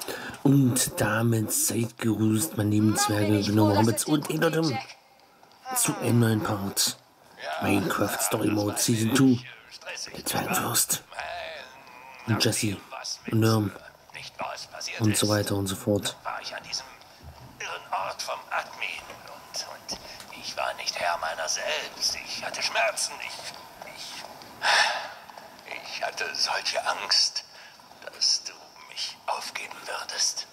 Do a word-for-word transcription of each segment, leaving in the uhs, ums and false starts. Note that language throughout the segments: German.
Und damit seid gegrüßt, meine lieben Zwerge, genommen Hobbits und Edeltum zu einem neuen Part. Minecraft Story Mode Season zwei. Der Zwergenfürst. Und Jesse. Und Nirm. Und so weiter und so fort. War ich an diesem irren Ort vom Admin und, und ich war nicht Herr meiner selbst. Ich hatte Schmerzen. Ich, ich, ich hatte solche Angst, dass du mich aufgeben würdest.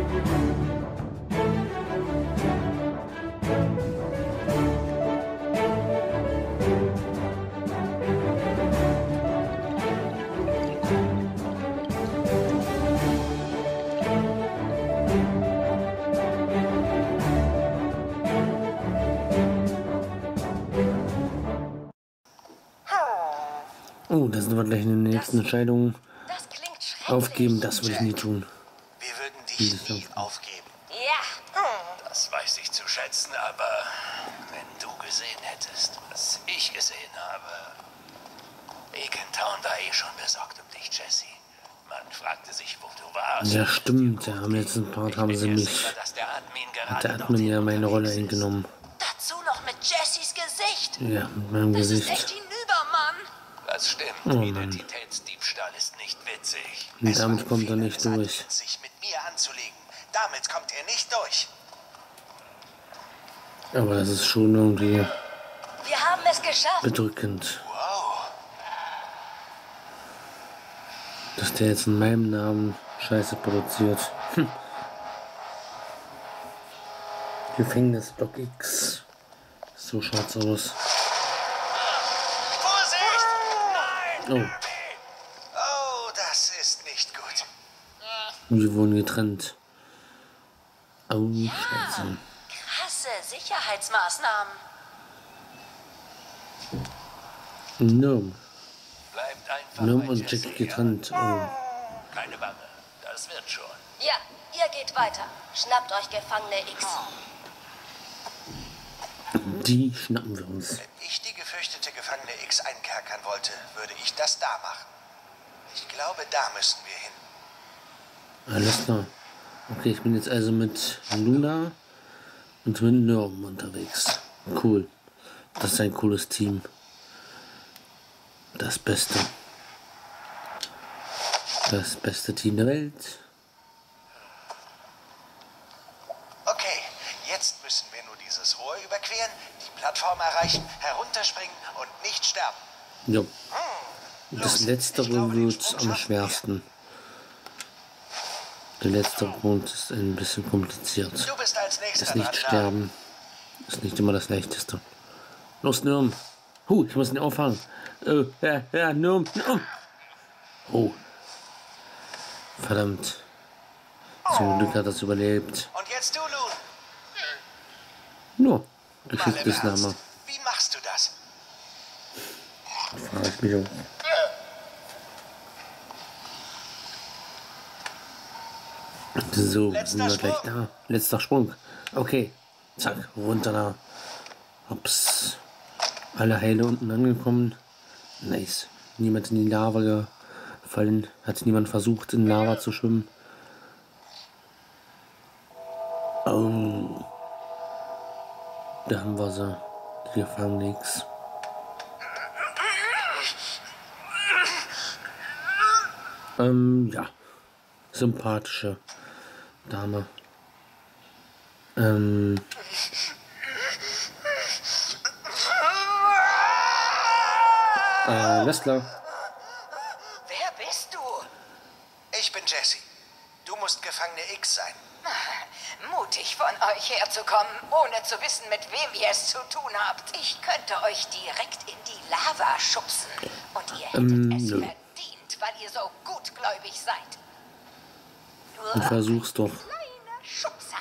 Oh, da sind wir gleich in der nächsten Entscheidung. Das klingt schrecklich. Aufgeben, das würde ich nie tun. Wir würden dich nie aufgeben. Ja. Das weiß ich zu schätzen, aber wenn du gesehen hättest, was ich gesehen habe. Ekentown war eh schon besorgt um dich, Jesse. Man fragte sich, wo du warst. Ja, stimmt. Ja, am letzten Part haben sie mich. Sicher, dass der Admin Hat der gerade Admin ja meine Rolle unterwegs ist. eingenommen. Dazu noch mit Jessys Gesicht. Ja, mit meinem Das Gesicht. ist echt hinüber, Mann. Das stimmt. Oh Mann. Identitätsdiebstahl ist nicht witzig. Und Es damit waren kommt er viele nicht Versuche, durch. sich mit mir anzulegen. Damit kommt er nicht durch. Aber das ist schon irgendwie Wir haben es geschafft. bedrückend, Wow. dass der jetzt in meinem Namen Scheiße produziert. Hm. Gefängnisblock X. So schaut's aus. Vorsicht! Nein! Oh, Oh, das ist nicht gut. wir wurden getrennt. Oh, Scheiße. Krasse Sicherheitsmaßnahmen. Nirm. Bleibt einfach Nirm bei und Jesse, Jack getrennt. Oh. ja? Keine Bange. Das wird schon. Ja, ihr geht weiter. Schnappt euch Gefangene X. Die schnappen wir uns. Wenn ich die gefürchtete Gefangene X einkerkern wollte, würde ich das da machen. Ich glaube, da müssen wir hin. Alles klar. Okay, ich bin jetzt also mit Luna und mit Nirm unterwegs. Cool. Das ist ein cooles Team. Das Beste. Das beste Team der Welt. Okay, jetzt müssen wir nur dieses Rohr überqueren, die Plattform erreichen, herunterspringen und nicht sterben. Jo. Das letztere wird am schwersten. Der letzte Grund ist ein bisschen kompliziert. Du bist als nächster Das nicht dran, sterben ist nicht immer das Leichteste. Los, Nirm. Huh, ich muss ihn auffangen. Oh, ja, ja, Nirm, Nirm. Oh. Verdammt. Zum Glück hat er es überlebt. Und jetzt du, Loon. Nur. Mal im Geschicktes Ernst. Name. Wie machst du das? Frage ich mich auch. So, sind wir gleich da. Letzter Sprung. Okay. Zack, runter da. Ups. Alle heile unten angekommen. Nice. Niemand in die Lava gefallen. Hat niemand versucht, in Lava zu schwimmen. Oh. Da haben wir sie. Die Gefangene X. Ähm, ja. Sympathische Dame. Ähm. Äh, alles klar. Wer bist du? Ich bin Jesse. Du musst Gefangene X sein. Mutig von euch herzukommen, ohne zu wissen, mit wem ihr es zu tun habt. Ich könnte euch direkt in die Lava schubsen. Und ihr hättet Ähm, es nö. verdient, weil ihr so gutgläubig seid. Und versuch's doch. Kleine Schubser.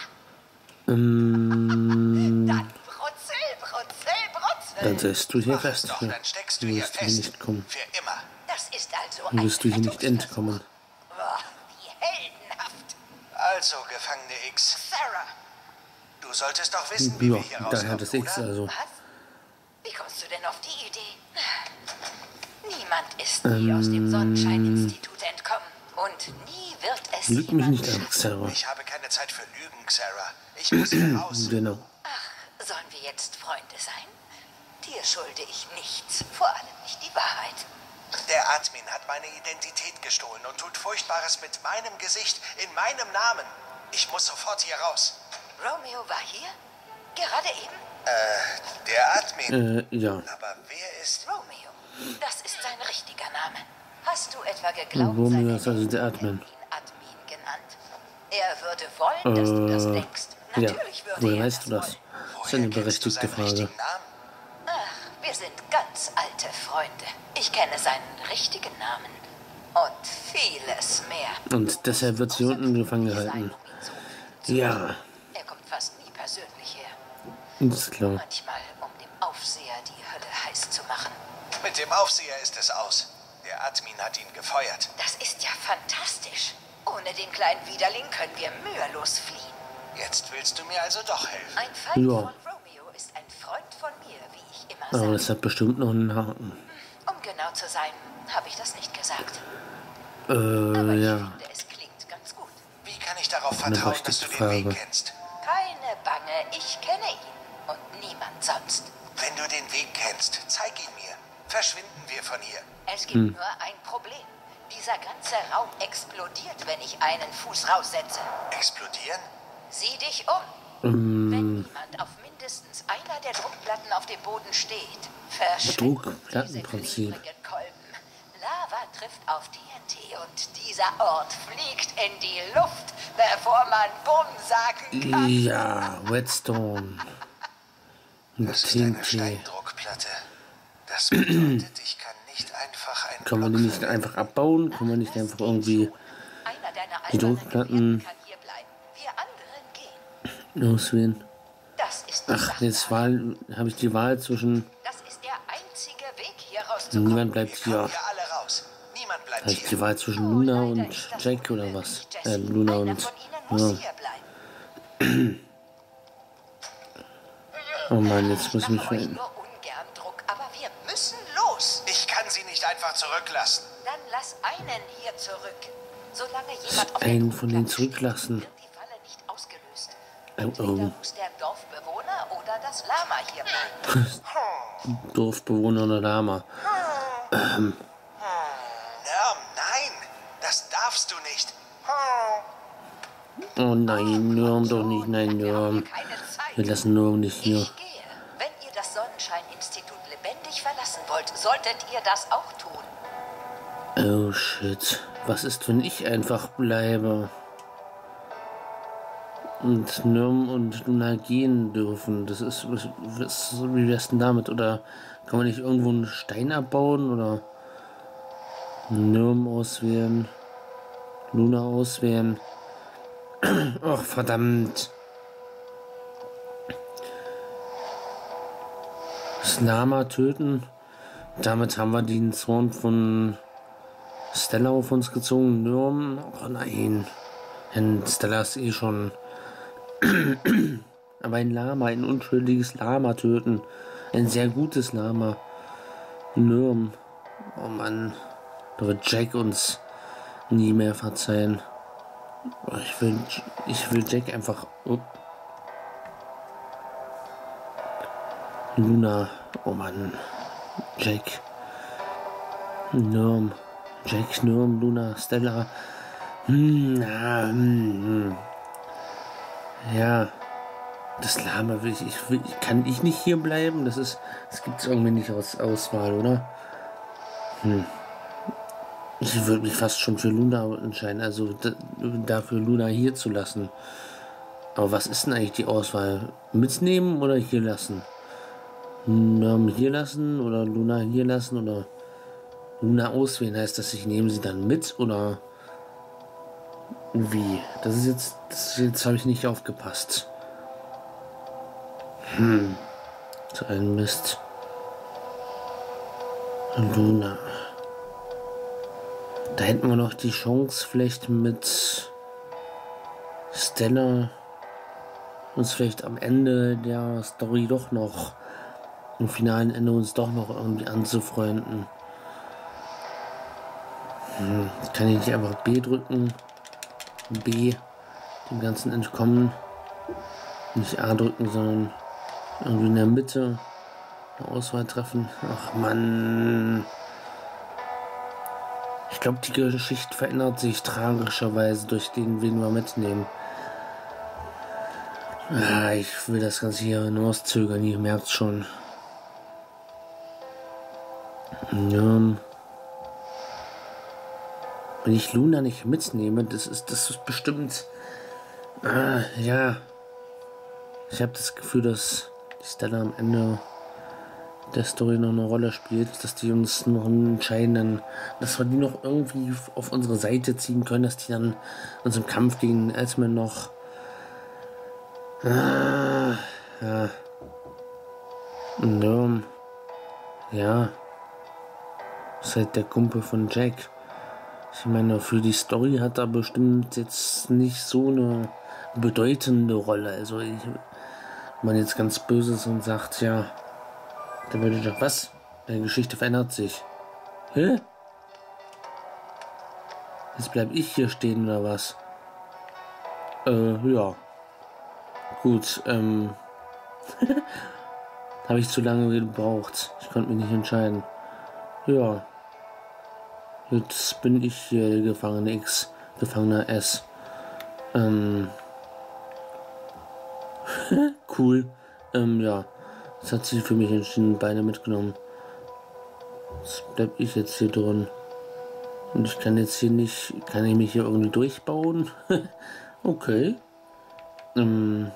Ähm. Dann brutzel, brutzel, brutzel. Dann setzt du hier Mach es fest. doch, Ja. dann steckst du Du hier wirst hier fest. nicht kommen. Für immer. Das ist also Dann wirst du hier nicht entkommen. Boah, wie heldenhaft. Also, Gefangene X. Sarah. Du solltest doch wissen, wie wir hier Ja, rauskommen, daher das X oder? also. Was? Wie kommst du denn auf die Idee? Niemand ist nie aus dem Sonnenschein-Institut entkommen. Und nie wird es Lüg mich jemand nicht an, Xara. Ich habe keine Zeit für Lügen, Xara. Ich muss hier raus. Genau. Ach, sollen wir jetzt Freunde sein? Dir schulde ich nichts, vor allem nicht die Wahrheit. Der Admin hat meine Identität gestohlen und tut Furchtbares mit meinem Gesicht in meinem Namen. Ich muss sofort hier raus. Romeo war hier? Gerade eben? Äh, der Admin. Äh, ja. Aber wer ist... Romeo. Das ist sein richtiger Name. Hast du etwa geglaubt, Romeo seine ist also der Eltern Admin. hätten ihn Admin genannt? Er würde wollen, dass du das Äh, denkst. ja. Natürlich würde Woher er weißt du das? wollen. Das ist eine Woher kennst du berechtigte seinen Frage. richtigen Namen? Ach, wir sind ganz alte Freunde. Ich kenne seinen richtigen Namen. Und vieles mehr. Und deshalb wird sie unten gefangen gehalten. Ja, Er kommt fast nie persönlich her. das ist klar. Manchmal, um dem Aufseher die Hölle heiß zu machen. Mit dem Aufseher ist es aus. Der Admin hat ihn gefeuert. Das ist ja fantastisch. Ohne den kleinen Widerling können wir mühelos fliehen. Jetzt willst du mir also doch helfen. Ein Feind Ja. von Romeo ist ein Freund von mir, wie ich immer Aber sage. das hat bestimmt noch einen Haken. Um genau zu sein, habe ich das nicht gesagt. Äh, Aber ich ja. finde, es klingt ganz gut. Wie kann ich darauf Eine vertrauen, dass du berechtigte den Weg Frage. kennst? Keine Bange, ich kenne ihn. Und niemand sonst. Wenn du den Weg kennst, zeig ihn mir. Verschwinden wir von hier. Es gibt nur ein Problem. Dieser ganze Raum explodiert, wenn ich einen Fuß raussetze. Explodieren? Sieh dich um. Ähm, Wenn niemand auf mindestens einer der Druckplatten auf dem Boden steht, verschwinden diese Druckplattenprinzip. klebrigen Kolben. Lava trifft auf T N T und dieser Ort fliegt in die Luft, bevor man Bumm sagen kann. Ja, Redstone. Mit Das ist eine T N T. Steindruckplatte. Das bedeutet, ich kann nicht einfach ein Können wir die nicht einfach abbauen? Können wir nicht einfach irgendwie Einer deiner die albernen Druckplatten- Gefährten kann hier bleiben. Wir anderen gehen. auswählen? Das ist die Ach, Sache. jetzt Wahl, habe ich die Wahl zwischen. Das ist der einzige Weg, hier rauszukommen. Niemand bleibt Wir kommen hier. hier alle raus. Niemand bleibt Habe ich hier. die Wahl zwischen Oh, Luna leider und ist das Jack oder unmöglich, was? Jesse. Äh, Luna Einer und. von ihnen muss Ja. hier bleiben. Oh Mann, jetzt muss ich mich mache euch verhalten. nur ungern Druck, aber wir müssen los. Ich kann sie nicht einfach zurücklassen. Dann lass einen hier zurück. Solange jemand auf Einen der von denen Druckplatte zurücklassen. steht, wird die Falle nicht ausgelöst. Oh, Entweder oh. muss der Dorfbewohner oder das Lama hier bleiben. Dorfbewohner oder Lama. Ja, nein. Das darfst du nicht. Oh nein, Nürm doch nicht, nein, Wir haben Nürm. hier keine Zeit. Wir lassen Nürm nicht hier. Ich gehe. Wenn ihr das Sonnenschein-Institut lebendig verlassen wollt, solltet ihr das auch tun. Oh shit. Was ist, wenn ich einfach bleibe? Und Nürm und Luna gehen dürfen. Das ist, was, was, wie wär's denn damit? Oder kann man nicht irgendwo einen Stein abbauen? Oder Nürm auswählen? Luna auswählen? Ach, verdammt. Das Lama töten. Damit haben wir den Zorn von Stella auf uns gezogen. Nürm. Oh nein. Denn Stella ist eh schon. Aber ein Lama, ein unschuldiges Lama töten. Ein sehr gutes Lama. Nürm. Oh Mann. Da wird Jack uns nie mehr verzeihen. Ich will, ich will Jack einfach. Oh. Luna. Oh Mann. Jack. Nürm. Jack, Nürm, Luna, Stella. Hm, na, hm, hm. Ja. Das Lama will ich, ich will, kann ich nicht hier bleiben? Das ist, das gibt es irgendwie nicht aus Auswahl, oder? Hm. Ich würde mich fast schon für Luna entscheiden, also da, dafür Luna hier zu lassen. Aber was ist denn eigentlich die Auswahl? Mitnehmen oder hier lassen? Nürm hier lassen oder Luna hier lassen oder Luna auswählen? Heißt das, ich nehme sie dann mit oder wie? Das ist jetzt, das ist jetzt habe ich nicht aufgepasst. Hm, so ein Mist. Luna. Da hätten wir noch die Chance, vielleicht mit Stella uns vielleicht am Ende der Story doch noch, im finalen Ende uns doch noch irgendwie anzufreunden. Hm, kann ich nicht einfach B drücken? B, dem Ganzen entkommen. Nicht A drücken, sondern irgendwie in der Mitte eine Auswahl treffen. Ach Mann. Ich glaube, die Geschichte verändert sich tragischerweise durch den, wen wir mitnehmen. Ah, ich will das Ganze hier hinauszögern, ihr merkt schon. Ja. Wenn ich Luna nicht mitnehme, das ist, das ist bestimmt... Ah, ja. Ich habe das Gefühl, dass die Stella am Ende der Story noch eine Rolle spielt, dass die uns noch einen entscheidenden, dass wir die noch irgendwie auf unsere Seite ziehen können, dass die dann uns im Kampf gegen Asman noch ah, ja und um, ja ist halt der Kumpel von Jack. Ich meine, für die Story hat er bestimmt jetzt nicht so eine bedeutende Rolle. Also ich, wenn man jetzt ganz böse ist und sagt, ja, dann würde ich doch, was? Deine Geschichte verändert sich. Hä? Jetzt bleib ich hier stehen oder was? Äh, ja. Gut, ähm. Habe ich zu lange gebraucht. Ich konnte mich nicht entscheiden. Ja. Jetzt bin ich hier der Gefangene X, Gefangener S. Ähm. Cool. Ähm, ja. Das hat sie für mich entschieden, Beine mitgenommen. Jetzt bleib ich jetzt hier drin. Und ich kann jetzt hier nicht, kann ich mich hier irgendwie durchbauen? Okay. Ähm,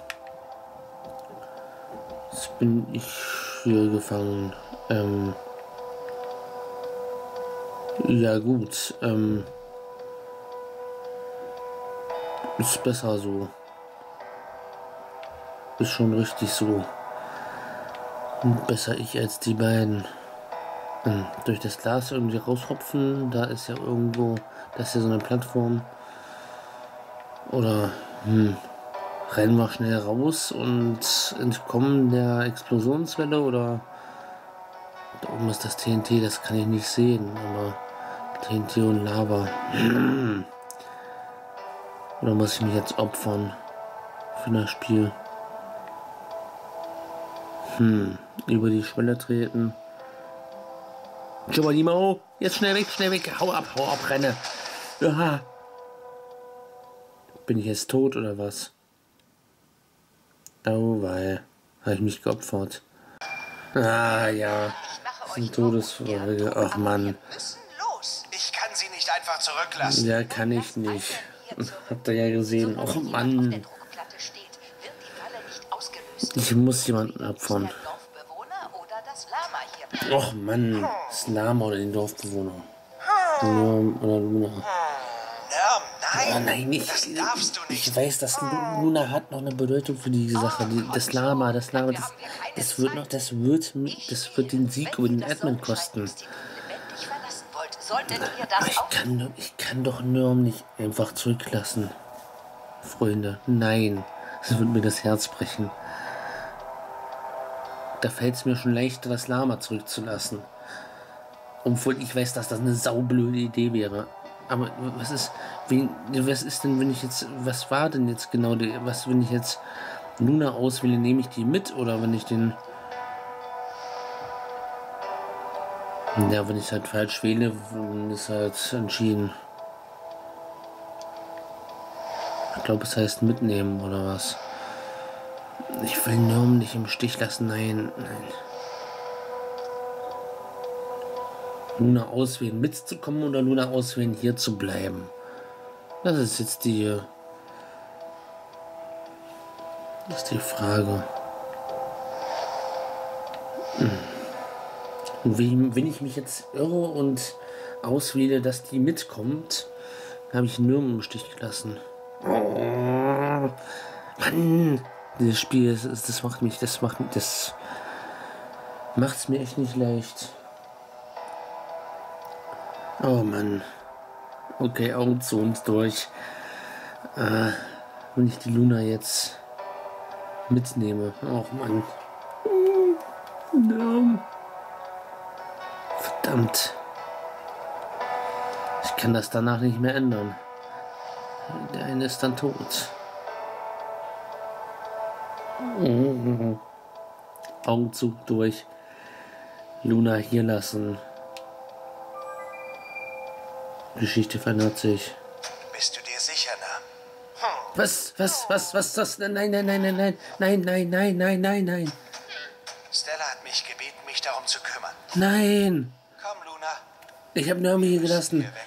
jetzt bin ich hier gefangen. Ähm, ja gut. Ähm, ist besser so. Ist schon richtig so. Besser ich als die beiden. Hm, durch das Glas irgendwie raushopfen, da ist ja irgendwo, das ist ja so eine Plattform. Oder hm, rennen wir schnell raus und entkommen der Explosionswelle, oder da oben ist das T N T, das kann ich nicht sehen, aber T N T und Lava. Hm. Oder muss ich mich jetzt opfern für das Spiel? Hm, über die Schwelle treten. Geronimo, jetzt schnell weg, schnell weg, hau ab, hau ab, renne. Aha. Bin ich jetzt tot oder was? Oh, weil habe ich mich geopfert. Ah ja, das ist ein Todesfolge. Ach Mann. Ich kann sie nicht einfach zurücklassen. Ja, kann ich nicht. Habt ihr ja gesehen. Ach Mann. Ich muss jemanden opfern. Och Mann, das Lama oder den Dorfbewohner. Norm oder Luna. Norm, nein. Oh nein, ich, das darfst du nicht. Ich weiß, dass Luna hat noch eine Bedeutung für die Sache. Die, das Lama, das Lama, das, das wird noch, das wird, das wird den Sieg über den Admin kosten. Aber ich kann, ich kann doch Norm nicht einfach zurücklassen. Freunde, nein. Das wird mir das Herz brechen. Da fällt es mir schon leichter, das Lama zurückzulassen. Obwohl ich weiß, dass das eine saublöde Idee wäre. Aber was ist, wen, was ist denn, wenn ich jetzt, was war denn jetzt genau, die, was, wenn ich jetzt Luna auswähle, nehme ich die mit, oder wenn ich den, ja, wenn ich halt falsch wähle, dann ist halt entschieden. Ich glaube, es heißt mitnehmen, oder was? Ich will Norm nicht im Stich lassen, nein, nein. Luna auswählen, mitzukommen, oder Luna auswählen, hier zu bleiben? Das ist jetzt die, das ist die Frage. Und wenn ich mich jetzt irre und auswähle, dass die mitkommt, habe ich Norm im Stich gelassen. Oh, Mann! Dieses Spiel, das, das macht mich, das macht das macht es mir echt nicht leicht. Oh Mann. Okay, Augen zu uns durch. Äh, wenn ich die Luna jetzt mitnehme. Oh Mann. No. Verdammt. Ich kann das danach nicht mehr ändern. Der eine ist dann tot. Mhm. Augen zu, durch. Luna hier lassen. Geschichte verändert sich. Bist du dir sicher, na? Hm. Was, was, was, was, das? Nein, nein, nein, nein, nein, nein, nein, nein, nein, nein, nein, nein. Stella hat mich gebeten, mich darum zu kümmern. Nein. Komm, Luna. Ich habe Norm hier gelassen. Hier weg.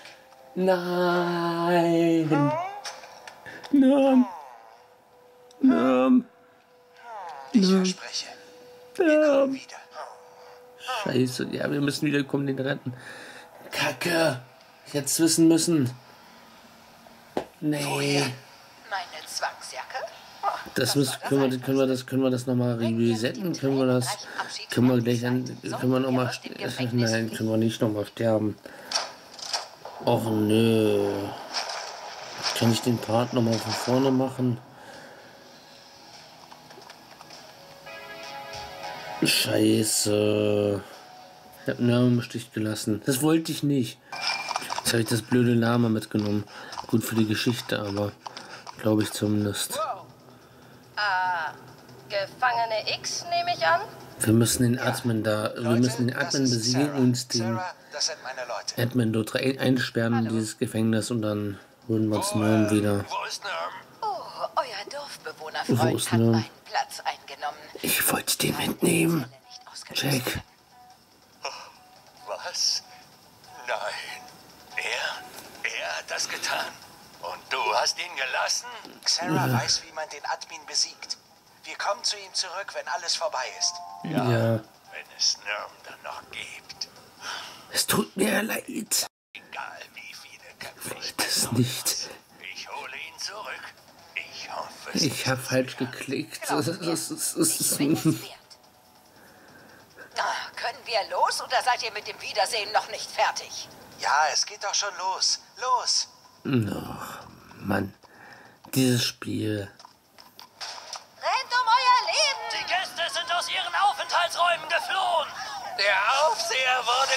Nein. Norm. Norm. Ich verspreche. Wir kommen wieder. Scheiße, ja, wir müssen wiederkommen, den retten. Kacke. Ich hätte es wissen müssen. Nee. Meine Zwangsjacke? Oh, Das müssen, können wir, können wir das, können wir das nochmal resetten? Können wir das, können wir gleich an, können wir nochmal, nein, können wir nicht nochmal sterben. Och nö. Kann ich den Part nochmal von vorne machen? Scheiße. Ich hab Namen im Stich gelassen. Das wollte ich nicht. Jetzt habe ich das blöde Lama mitgenommen. Gut für die Geschichte, aber glaube ich zumindest. Ah, Gefangene X, nehme ich an? Wir müssen den Admin da, wir müssen den Admin besiegen und den Sarah, das sind meine Leute. Admin dort rein- einsperren in dieses Gefängnis und dann holen wir uns Norm wieder. Wo ist Norm? Oh, euer Dorfbewohner Wo Freund ist hat Norm? meinen Platz eingenommen. Ich wollte den mitnehmen. Nicht ausgelöst Jack. werden. Was? Nein. Er? Er hat das getan. Und du hast ihn gelassen? Sarah weiß, wie man den Admin besiegt. Wir kommen zu ihm zurück, wenn alles vorbei ist. Ja. Wenn es Norm dann noch gibt. Es tut mir leid. Egal wie viele Köpfe ich Das nicht. Ich hole ihn zurück. Ich hoffe es. Ich habe falsch geklickt. Das ist, das ist, das Ich ist, bin es wert. Ah, können wir los oder seid ihr mit dem Wiedersehen noch nicht fertig? Ja, es geht doch schon los. Los! Ach, Mann. Dieses Spiel. Rennt um euer Leben! Die Gäste sind aus ihren Aufenthaltsräumen geflohen. Der Aufseher wurde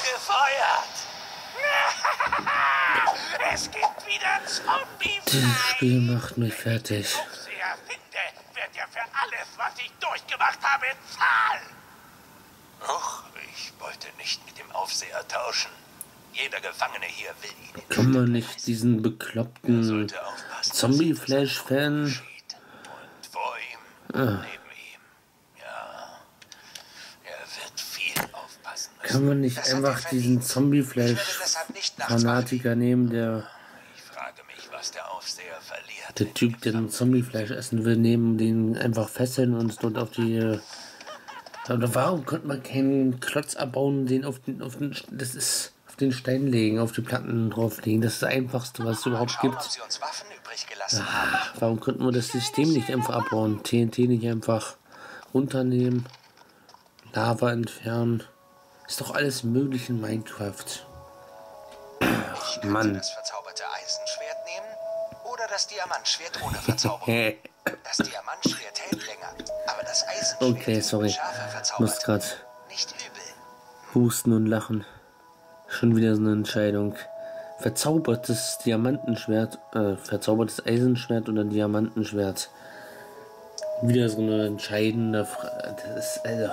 gefeuert. Es gibt wieder Zombie. Dieses Spiel macht mich fertig. Aufseher finde, wird er für alles, was ich durchgemacht habe, zahlen. Och, ich wollte nicht mit dem Aufseher tauschen. Jeder Gefangene hier will ihn. Kann man nicht diesen bekloppten Sollte aufpassen. Zombie-Flash-Fan... Und vor ihm, neben ihm. Ja, er wird viel aufpassen müssen. Kann man nicht Das hat einfach er diesen verdient. Ich werde deshalb nicht nachts Zombie-Flash-Fanatiker nehmen, der, Ich frage mich, was der Aufseher verliert. der Typ, der den Zombie-Flash essen will, nehmen, den einfach fesseln und dort auf die... Oder warum konnte man keinen Klotz abbauen und den auf den, auf den, das ist, auf den Stein legen, auf die Platten drauflegen? Das ist das Einfachste, was es überhaupt Schauen, ob gibt. sie uns Waffen übrig gelassen haben. Warum konnten wir das System nicht einfach abbauen? T N T nicht einfach runternehmen, Lava entfernen. Ist doch alles möglich in Minecraft. Ich könnte Mann. das verzauberte Eisenschwert nehmen oder das Diamantschwert ohne Verzauberung. Das Diamantschwert hält länger, aber das Eisenschwert Okay, sorry. schärfer Muss verzaubert. grad Nicht übel. husten und lachen. Schon wieder so eine Entscheidung. Verzaubertes Diamantenschwert, äh, verzaubertes Eisenschwert oder Diamantenschwert. Wieder so eine entscheidende Frage. Das ist, also.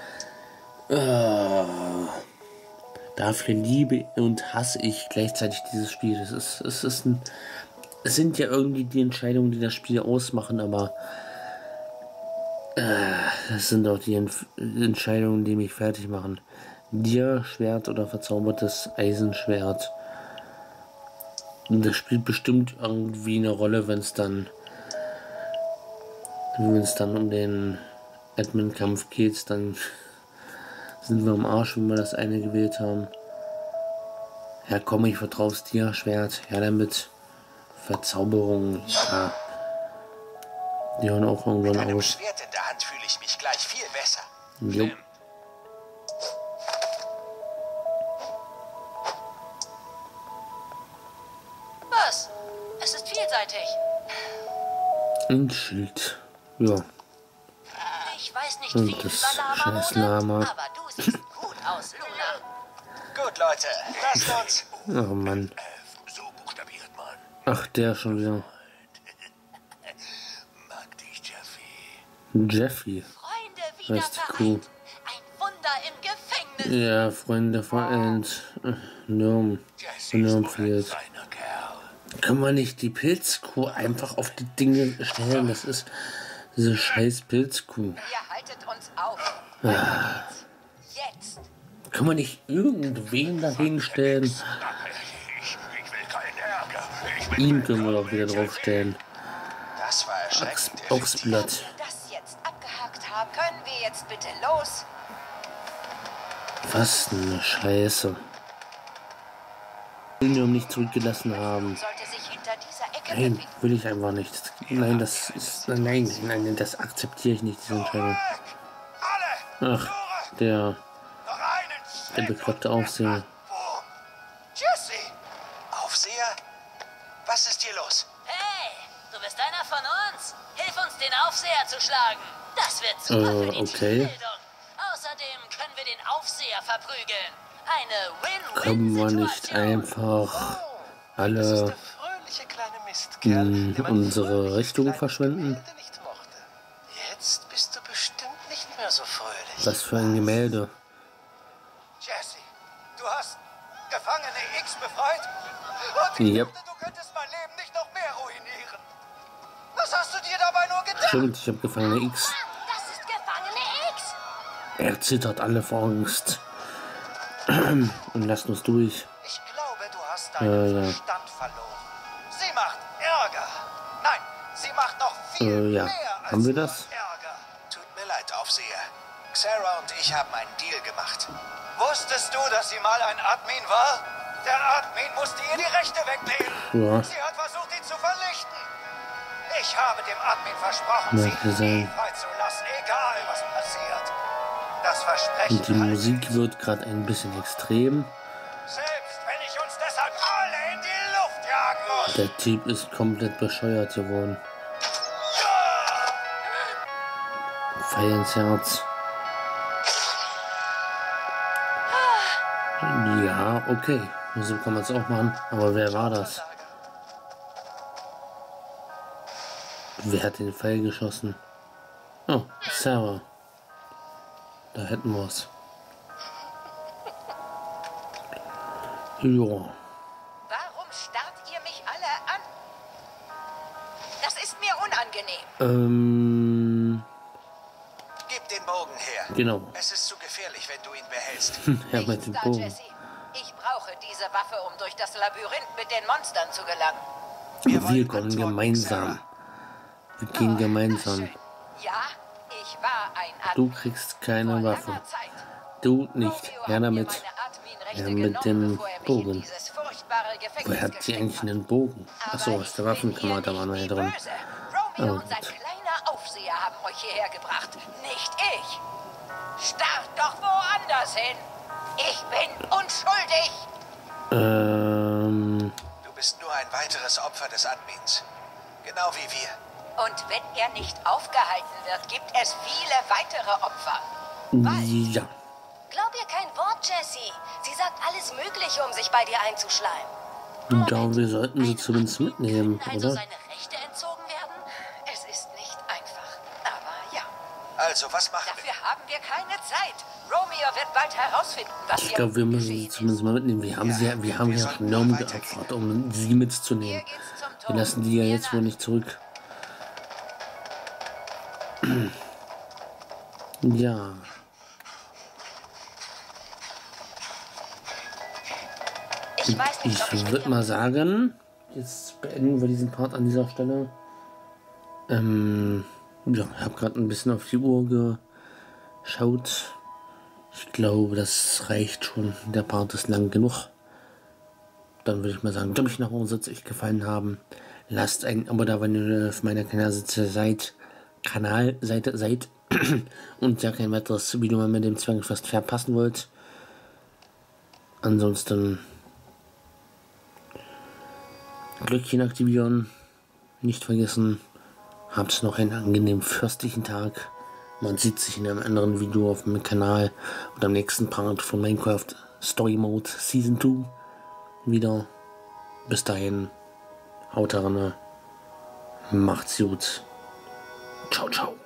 Äh, dafür liebe und hasse ich gleichzeitig dieses Spiel. Es ist, es ist ein. Es sind ja irgendwie die Entscheidungen, die das Spiel ausmachen, aber. Äh, das sind auch die Entf Entscheidungen, die mich fertig machen. Dia-Schwert oder verzaubertes Eisenschwert. Und das spielt bestimmt irgendwie eine Rolle, wenn es dann wenn es dann um den Admin-Kampf geht, dann sind wir am Arsch, wenn wir das eine gewählt haben. Ja komm, ich vertraue aufs Dia-Schwert. Ja, damit Verzauberung, ja. Die hören auch Mit irgendwann einem auf. Schwert in der Hand fühle ich mich gleich viel besser. Jo. Was? Es ist vielseitig. Ein Schild. Ja. Ich weiß nicht Und viel das über Lava, scheiß Lama. aber du siehst gut aus, Luna. Gut, Leute, lasst uns. Oh Mann. So buchstabiert man. Ach, der schon wieder. Jeffy. Freunde wieder Heißt die Kuh. vereint. Ein Wunder im Gefängnis. Ja, Freunde vereint. Norm. Jesse ist wohl ein Normfield. feiner Kerl. Kann man nicht die Pilzkuh einfach auf die Dinge stellen? Das ist diese scheiß Pilzkuh. Ihr haltet uns auf. Ah. Jetzt. Kann man nicht irgendwen dahin stellen? Ich, ich will keinen Ärger. Ich will Ihn können wir doch wieder draufstellen. Das war Axt, erschreckend. aufs Blatt. Das jetzt abgehakt haben. Können wir jetzt bitte los? Was eine Scheiße. Will ihn nicht zurückgelassen haben. Sollte sich hinter dieser Ecke Nein, befinden. will ich einfach nicht. Nein, das ist. Nein, nein, das akzeptiere ich nicht, diese Entscheidung. alle. Ach, der, Noch einen der Schritt bekloppte und- Aufseher. Boom. Jesse. Aufseher? Was ist hier los? Hey, du bist einer von uns. Hilf uns, den Aufseher zu schlagen. Das wird super Äh, für die okay. Teambildung. Außerdem können wir den Aufseher verprügeln. Eine Können wir Win-Win-Situation. nicht einfach Das ist alle der fröhliche kleine Mistkerl, in der meine unsere fröhliche Richtung kleine verschwenden? Gemälde nicht mochte. Jetzt bist du bestimmt nicht mehr so fröhlich. Was für ein Gemälde. Jesse, du hast Gefangene X befreit? Und ich Yep. dachte, du könntest mein Leben nicht noch mehr ruinieren. Was hast du dir dabei nur gedacht? Stimmt, ich habe Gefangene X. Das ist Gefangene X. Er zittert alle vor Angst. Und lasst uns durch. Ich glaube, du hast Äh, deinen ja. Verstand verloren. Sie macht Ärger. Nein, sie macht noch viel Äh, ja. mehr als Haben wir nur das? Ärger. Tut mir leid, Aufseher. Xara und ich haben einen Deal gemacht. Wusstest du, dass sie mal ein Admin war? Der Admin musste ihr die Rechte wegnehmen. Ja. Sie hat versucht, ihn zu vernichten. Ich habe dem Admin versprochen, Mag sie sein. nie freizulassen, egal was passiert. Das Versprechen Und die halte Musik ich. wird gerade ein bisschen extrem. Selbst wenn ich uns deshalb alle in die Luft jagen muss. Der Typ ist komplett bescheuert geworden. Pfeil ins Herz. Ja, okay. So kann man es auch machen. Aber wer war das? Wer hat den Pfeil geschossen? Oh, Sarah. Da hätten wir es. Ja. Warum starrt ihr mich alle an? Das ist mir unangenehm. Ähm, Gib den Bogen her. genau. Es ist zu gefährlich, wenn du ihn behältst. Ja, mit Nichts dem da, Bogen. Jesse. Ich brauche diese Waffe, um durch das Labyrinth mit den Monstern zu gelangen. Wir wollen kommen antworten, gemeinsam. Wir gehen gemeinsam. Schön. Ja, ich war ein Admin. Du kriegst keine Vor Waffe. langer Zeit. Du nicht. Romeo Her hat mir damit. meine Admin-Rechte Ja, mit genommen, dem bevor er mich in Bogen. dieses furchtbare Gefängnis Woher hat sie gesteckt eigentlich hat. einen Bogen? Aber Achso, aus der ich Waffenkammer, bin da hier waren wir ja nicht drin. die Böse. Romeo Oh, und sein gut. kleiner Aufseher haben euch hierher gebracht, nicht ich. Starrt doch woanders hin. Ich bin unschuldig. Ähm, Du bist nur ein weiteres Opfer des Admins. Genau wie wir. Und wenn er nicht aufgehalten wird, gibt es viele weitere Opfer. ja. Glaub ihr kein Wort, Jessie. Sie sagt alles Mögliche, um sich bei dir einzuschleimen. Ja, wir sollten sie zumindest mitnehmen, Also oder? seine Rechte entzogen werden? Es ist nicht einfach, aber ja. Also, was machen wir? Dafür haben wir keine Zeit. Romeo wird bald herausfinden, was Ich hier glaube, wir müssen sie geschehen ist. zumindest mal mitnehmen. Wir haben, sie, wir haben ja Norm geopfert, um sie Hier mitzunehmen. geht's zum Tod. Wir lassen die ja Ihr jetzt wohl nach. nicht zurück. Ja. Ich weiß nicht, ob ich Ich mit würde ihr... mal sagen, jetzt beenden wir diesen Part an dieser Stelle. Ähm, ja, ich habe gerade ein bisschen auf die Uhr geschaut. Ich glaube, das reicht schon. Der Part ist lang genug. Dann würde ich mal sagen, wenn euch nach uns euch gefallen haben, lasst ein Abo da, wenn ihr auf meiner Kanalseite seid. Kanalseite seid und ja kein weiteres Video mehr mit dem Zwangsfest verpassen wollt. Ansonsten Glöckchen aktivieren, nicht vergessen. Habt noch einen angenehmen fürstlichen Tag. Man sieht sich in einem anderen Video auf meinem Kanal und am nächsten Part von Minecraft Story Mode Season zwei wieder. Bis dahin, haut rein, macht's gut. Ciao, ciao.